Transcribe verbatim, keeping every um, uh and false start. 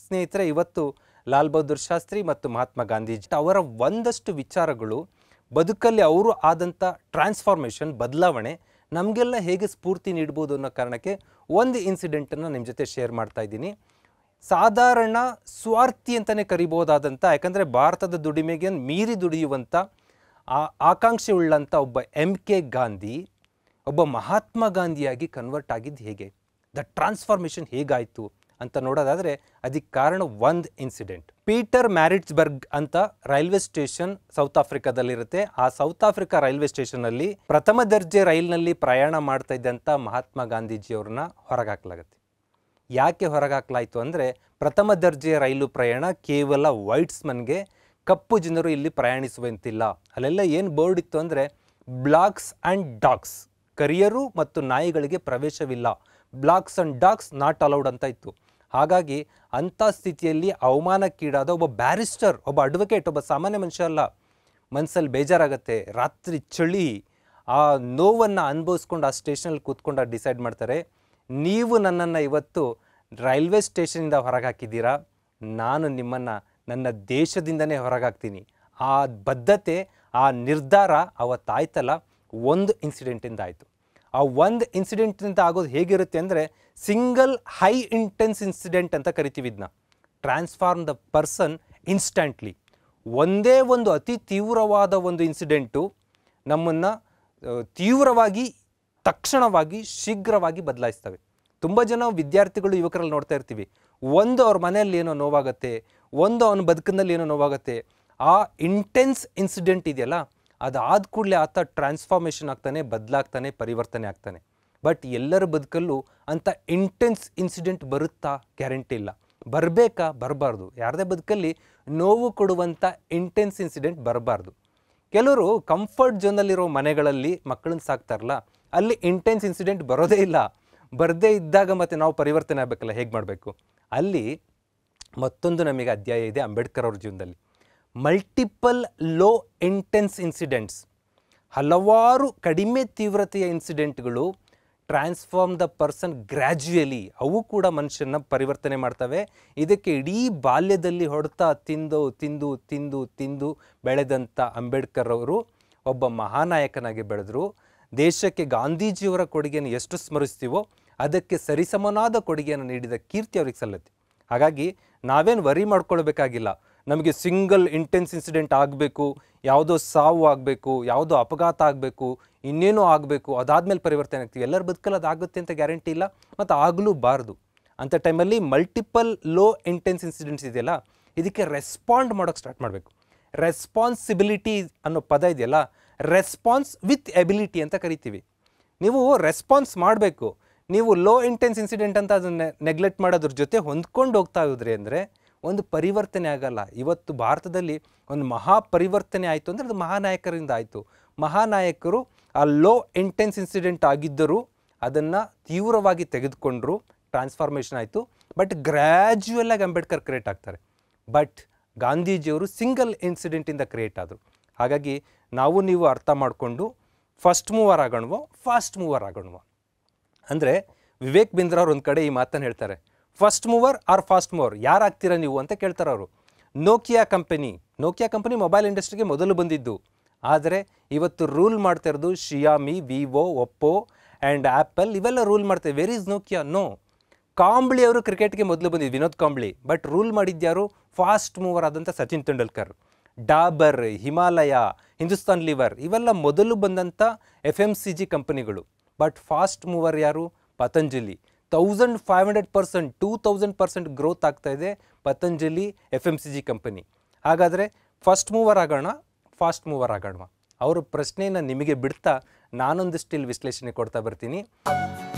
ಸ್ನೇಹಿತರೆ, ಇವತ್ತು ಲಾಲ್ ಬಹದ್ದೂರ್ ಶಾಸ್ತ್ರಿ ಮತ್ತು ಮಹಾತ್ಮ ಗಾಂಧೀಜಿ ಅವರ ಒಂದಷ್ಟು ವಿಚಾರಗಳು ಬದುಕಲ್ಲಿ ಅವರು ಆದಂಥ ಟ್ರಾನ್ಸ್ಫಾರ್ಮೇಷನ್, ಬದಲಾವಣೆ ನಮಗೆಲ್ಲ ಹೇಗೆ ಸ್ಫೂರ್ತಿ ನೀಡ್ಬೋದು ಅನ್ನೋ ಕಾರಣಕ್ಕೆ ಒಂದು ಇನ್ಸಿಡೆಂಟನ್ನು ನಿಮ್ಮ ಜೊತೆ ಶೇರ್ ಮಾಡ್ತಾ ಇದ್ದೀನಿ. ಸಾಧಾರಣ ಸ್ವಾರ್ಥಿ ಅಂತಲೇ ಕರಿಬೋದಾದಂಥ, ಯಾಕಂದರೆ ಭಾರತದ ದುಡಿಮೆಗೆ ಮೀರಿ ದುಡಿಯುವಂಥ ಆ ಆಕಾಂಕ್ಷೆ ಉಳ್ಳಂಥ ಒಬ್ಬ ಎಮ್ ಕೆ ಗಾಂಧಿ ಒಬ್ಬ ಮಹಾತ್ಮ ಗಾಂಧಿಯಾಗಿ ಕನ್ವರ್ಟ್ ಆಗಿದ್ದು ಹೇಗೆ, ದ ಟ್ರಾನ್ಸ್ಫಾರ್ಮೇಷನ್ ಹೇಗಾಯಿತು ಅಂತ ನೋಡೋದಾದರೆ ಅದಕ್ಕೆ ಕಾರಣ ಒಂದು ಇನ್ಸಿಡೆಂಟ್. ಪೀಟರ್ ಮ್ಯಾರಿಟ್ಸ್ಬರ್ಗ್ ಅಂತ ರೈಲ್ವೆ ಸ್ಟೇಷನ್ ಸೌತ್ ಆಫ್ರಿಕಾದಲ್ಲಿರುತ್ತೆ. ಆ ಸೌತ್ ಆಫ್ರಿಕಾ ರೈಲ್ವೆ ಸ್ಟೇಷನಲ್ಲಿ ಪ್ರಥಮ ದರ್ಜೆ ರೈಲ್ನಲ್ಲಿ ಪ್ರಯಾಣ ಮಾಡ್ತಾ ಇದ್ದಂಥ ಮಹಾತ್ಮ ಗಾಂಧೀಜಿಯವ್ರನ್ನ ಹೊರಗಾಕಲಾಗುತ್ತೆ. ಯಾಕೆ ಹೊರಗಾಕಲಾಯಿತು ಅಂದರೆ, ಪ್ರಥಮ ದರ್ಜೆಯ ರೈಲು ಪ್ರಯಾಣ ಕೇವಲ ವೈಟ್ಸ್ಮನ್ಗೆ, ಕಪ್ಪು ಜನರು ಇಲ್ಲಿ ಪ್ರಯಾಣಿಸುವಂತಿಲ್ಲ. ಅಲ್ಲೆಲ್ಲ ಏನು ಬೋರ್ಡ್ ಇತ್ತು ಅಂದರೆ, ಬ್ಲಾಕ್ಸ್ ಆ್ಯಂಡ್ ಡಾಗ್ಸ್, ಕರಿಯರು ಮತ್ತು ನಾಯಿಗಳಿಗೆ ಪ್ರವೇಶವಿಲ್ಲ, blacks and dogs not allowed ಅಂತ ಇತ್ತು. ಹಾಗಾಗಿ ಅಂಥ ಸ್ಥಿತಿಯಲ್ಲಿ ಅವಮಾನಕ್ಕೀಡಾದ ಒಬ್ಬ ಬ್ಯಾರಿಸ್ಟರ್, ಒಬ್ಬ ಅಡ್ವೊಕೇಟ್, ಒಬ್ಬ ಸಾಮಾನ್ಯ ಮನುಷ್ಯ ಅಲ್ಲ, ಮನಸ್ಸಲ್ಲಿ ಬೇಜಾರಾಗತ್ತೆ. ರಾತ್ರಿ ಚಳಿ, ಆ ನೋವನ್ನು ಅನುಭವಿಸ್ಕೊಂಡು ಆ ಸ್ಟೇಷನಲ್ಲಿ ಕೂತ್ಕೊಂಡು ಡಿಸೈಡ್ ಮಾಡ್ತಾರೆ, ನೀವು ನನ್ನನ್ನು ಇವತ್ತು ರೈಲ್ವೆ ಸ್ಟೇಷನಿಂದ ಹೊರಗೆ ಹಾಕಿದ್ದೀರಾ, ನಾನು ನಿಮ್ಮನ್ನು ನನ್ನ ದೇಶದಿಂದನೇ ಹೊರಗಾಗ್ತೀನಿ. ಆ ಬದ್ಧತೆ, ಆ ನಿರ್ಧಾರ ಅವತ್ತಾಯ್ತಲ್ಲ, ಒಂದು ಇನ್ಸಿಡೆಂಟಿಂದ ಆಯಿತು. ಆ ಒಂದು ಇನ್ಸಿಡೆಂಟಿಂದ ಆಗೋದು ಹೇಗಿರುತ್ತೆ ಅಂದರೆ, ಸಿಂಗಲ್ ಹೈ ಇಂಟೆನ್ಸ್ ಇನ್ಸಿಡೆಂಟ್ ಅಂತ ಕರಿತೀವಿ ಇದನ್ನ. Transform the person instantly. ಒಂದೇ ಒಂದು ಅತಿ ತೀವ್ರವಾದ ಒಂದು ಇನ್ಸಿಡೆಂಟು ನಮ್ಮನ್ನು ತೀವ್ರವಾಗಿ, ತಕ್ಷಣವಾಗಿ, ಶೀಘ್ರವಾಗಿ ಬದಲಾಯಿಸ್ತವೆ. ತುಂಬ ಜನ ವಿದ್ಯಾರ್ಥಿಗಳು, ಯುವಕರಲ್ಲಿ ನೋಡ್ತಾ ಇರ್ತೀವಿ, ಒಂದು ಅವ್ರ ಮನೆಯಲ್ಲಿ ಏನೋ ನೋವಾಗುತ್ತೆ, ಒಂದು ಅವನ ಬದುಕಿನಲ್ಲಿ ಏನೋ ನೋವಾಗುತ್ತೆ. ಆ ಇಂಟೆನ್ಸ್ ಇನ್ಸಿಡೆಂಟ್ ಇದೆಯಲ್ಲ, ಅದಾದ ಕೂಡಲೇ ಆತ ಟ್ರಾನ್ಸ್ಫಾರ್ಮೇಷನ್ ಆಗ್ತಾನೆ, ಬದಲಾಗ್ತಾನೆ, ಪರಿವರ್ತನೆ ಆಗ್ತಾನೆ. ಬಟ್ ಎಲ್ಲರ ಬದುಕಲ್ಲೂ ಅಂಥ ಇಂಟೆನ್ಸ್ ಇನ್ಸಿಡೆಂಟ್ ಬರುತ್ತಾ? ಗ್ಯಾರಂಟಿ ಇಲ್ಲ. ಬರಬೇಕಾ? ಬರಬಾರ್ದು. ಯಾರದೇ ಬದುಕಲ್ಲಿ ನೋವು ಕೊಡುವಂಥ ಇಂಟೆನ್ಸ್ ಇನ್ಸಿಡೆಂಟ್ ಬರಬಾರ್ದು. ಕೆಲವರು ಕಂಫರ್ಟ್ ಝೋನಲ್ಲಿರೋ ಮನೆಗಳಲ್ಲಿ ಮಕ್ಕಳನ್ನ ಸಾಕ್ತಾರಲ್ಲ, ಅಲ್ಲಿ ಇಂಟೆನ್ಸ್ ಇನ್ಸಿಡೆಂಟ್ ಬರೋದೇ ಇಲ್ಲ. ಬರದೇ ಇದ್ದಾಗ ಮತ್ತೆ ನಾವು ಪರಿವರ್ತನೆ ಆಗಬೇಕಲ್ಲ, ಹೇಗೆ ಮಾಡಬೇಕು? ಅಲ್ಲಿ ಮತ್ತೊಂದು ನಮಗೆ ಅಧ್ಯಾಯ ಇದೆ ಅಂಬೇಡ್ಕರ್ ಅವ್ರ ಜೀವನದಲ್ಲಿ. ಮಲ್ಟಿಪಲ್ ಲೋ ಇಂಟೆನ್ಸ್ ಇನ್ಸಿಡೆಂಟ್ಸ್, ಹಲವಾರು ಕಡಿಮೆ ತೀವ್ರತೆಯ ಇನ್ಸಿಡೆಂಟ್ಗಳು ಟ್ರಾನ್ಸ್ಫಾರ್ಮ್ ದ ಪರ್ಸನ್ ಗ್ರ್ಯಾಜುಯಲಿ, ಅವು ಕೂಡ ಮನುಷ್ಯನ ಪರಿವರ್ತನೆ ಮಾಡ್ತವೆ. ಇದಕ್ಕೆ ಇಡೀ ಬಾಲ್ಯದಲ್ಲಿ ಹೊಡೆತ ತಿಂದು ತಿಂದು ತಿಂದು ತಿಂದು ಬೆಳೆದಂಥ ಅಂಬೇಡ್ಕರ್ ಅವರು ಒಬ್ಬ ಮಹಾನಾಯಕನಾಗಿ ಬೆಳೆದರು. ದೇಶಕ್ಕೆ ಗಾಂಧೀಜಿಯವರ ಕೊಡುಗೆಯನ್ನು ಎಷ್ಟು ಸ್ಮರಿಸ್ತೀವೋ ಅದಕ್ಕೆ ಸರಿಸಮನಾದ ಕೊಡುಗೆಯನ್ನು ನೀಡಿದ ಕೀರ್ತಿ ಅವ್ರಿಗೆ ಸಲ್ಲತ್ತೆ. ಹಾಗಾಗಿ ನಾವೇನು ವರಿ ಮಾಡ್ಕೊಳ್ಬೇಕಾಗಿಲ್ಲ, ನಮಗೆ ಸಿಂಗಲ್ ಇಂಟೆನ್ಸ್ ಇನ್ಸಿಡೆಂಟ್ ಆಗಬೇಕು, ಯಾವುದೋ ಸಾವು ಆಗಬೇಕು, ಯಾವುದೋ ಅಪಘಾತ ಆಗಬೇಕು, ಇನ್ನೇನೋ ಆಗಬೇಕು, ಅದಾದಮೇಲೆ ಪರಿವರ್ತನೆ ಆಗ್ತೀವಿ. ಎಲ್ಲರ ಬದುಕಲ್ಲಿ ಅದಾಗುತ್ತೆ ಅಂತ ಗ್ಯಾರಂಟಿ ಇಲ್ಲ, ಮತ್ತು ಆಗಲೂ ಬಾರ್ದು. ಅಂಥ ಟೈಮಲ್ಲಿ ಮಲ್ಟಿಪಲ್ ಲೋ ಇಂಟೆನ್ಸ್ ಇನ್ಸಿಡೆಂಟ್ಸ್ ಇದೆಯಲ್ಲ, ಇದಕ್ಕೆ ರೆಸ್ಪಾಂಡ್ ಮಾಡೋಕ್ಕೆ ಸ್ಟಾರ್ಟ್ ಮಾಡಬೇಕು. ರೆಸ್ಪಾನ್ಸಿಬಿಲಿಟಿ ಅನ್ನೋ ಪದ ಇದೆಯಲ್ಲ, ರೆಸ್ಪಾನ್ಸ್ ವಿತ್ ಎಬಿಲಿಟಿ ಅಂತ ಕರಿತೀವಿ. ನೀವು ರೆಸ್ಪಾನ್ಸ್ ಮಾಡಬೇಕು. ನೀವು ಲೋ ಇಂಟೆನ್ಸ್ ಇನ್ಸಿಡೆಂಟ್ ಅಂತ ಅದನ್ನು ನೆಗ್ಲೆಕ್ಟ್ ಮಾಡೋದ್ರ ಜೊತೆ ಹೊಂದ್ಕೊಂಡು ಹೋಗ್ತಾ ಹೋದ್ರಿ ಅಂದರೆ ಒಂದು ಪರಿವರ್ತನೆ ಆಗಲ್ಲ. ಇವತ್ತು ಭಾರತದಲ್ಲಿ ಒಂದು ಮಹಾ ಪರಿವರ್ತನೆ ಆಯಿತು ಅಂದರೆ ಅದು ಮಹಾನಾಯಕರಿಂದ ಆಯಿತು. ಮಹಾನಾಯಕರು ಆ ಲೋ ಇಂಟೆನ್ಸ್ ಇನ್ಸಿಡೆಂಟ್ ಆಗಿದ್ದರೂ ಅದನ್ನು ತೀವ್ರವಾಗಿ ತೆಗೆದುಕೊಂಡ್ರು, ಟ್ರಾನ್ಸ್ಫಾರ್ಮೇಷನ್ ಆಯಿತು. ಬಟ್ ಗ್ರ್ಯಾಜುಯಲ್ ಆಗಿ ಅಂಬೇಡ್ಕರ್ ಕ್ರಿಯೇಟ್ ಆಗ್ತಾರೆ. ಬಟ್ ಗಾಂಧೀಜಿಯವರು ಸಿಂಗಲ್ ಇನ್ಸಿಡೆಂಟಿಂದ ಕ್ರಿಯೇಟ್ ಆದರು. ಹಾಗಾಗಿ ನಾವು ನೀವು ಅರ್ಥ ಮಾಡಿಕೊಂಡು ಫಸ್ಟ್ ಮೂವರ್ ಆಗೋಣವೋ ಫಾಸ್ಟ್ ಮೂವರ್ ಆಗೋಣವೋ ಅಂದರೆ, ವಿವೇಕ್ ಬಿಂದ್ರ ಅವ್ರು ಒಂದು ಕಡೆ ಈ ಮಾತನ್ನು ಹೇಳ್ತಾರೆ, first mover or fast mover, ಯಾರಾಗ್ತೀರಾ ನೀವು ಅಂತ ಕೇಳ್ತಾರೆ ಅವರು. Nokia company Nokia company mobile ಇಂಡಸ್ಟ್ರಿಗೆ ಮೊದಲು ಬಂದಿದ್ದು, ಆದರೆ ಇವತ್ತು ರೂಲ್ ಮಾಡ್ತಾ ಇರೋದು Xiaomi, Vivo, Oppo and Apple, ಇವೆಲ್ಲ ರೂಲ್ ಮಾಡ್ತಾರೆ. Wear is Nokia? No. Kambli ಅವರು ಕ್ರಿಕೆಟ್ಗೆ ಮೊದಲು ಬಂದಿದ್ದು, ವಿನೋದ್ ಕಾಂಬ್ಳಿ. ಬಟ್ ರೂಲ್ ಮಾಡಿದ್ಯಾರು? ಫಾಸ್ಟ್ ಮೂವರ್ ಆದಂಥ ಸಚಿನ್ ತೆಂಡೂಲ್ಕರ್. ಡಾಬರ್, ಹಿಮಾಲಯ, ಹಿಂದೂಸ್ತಾನ್ ಲಿವರ್, ಇವೆಲ್ಲ ಮೊದಲು ಬಂದಂಥ ಎಫ್ ಎಮ್ ಸಿ ಜಿ ಕಂಪನಿಗಳು. ಬಟ್ ಫಾಸ್ಟ್ ಮೂವರ್ ಯಾರು? Patanjali. Thousand five hundred percent two thousand percent growth ಆಗ್ತಾ ಇದೆ Patanjali F M C G company. ಹಾಗಾದರೆ ಫಸ್ಟ್ ಮೂವರ್ ಆಗೋಣ, ಫಾಸ್ಟ್ ಮೂವರ್ ಆಗೋಣ? ಅವರ ಪ್ರಶ್ನೆಯನ್ನು ನಿಮಗೆ ಬಿಡ್ತಾ ನಾನೊಂದಿಷ್ಟು ಇಲ್ಲಿ ವಿಶ್ಲೇಷಣೆ ಕೊಡ್ತಾ ಬರ್ತೀನಿ.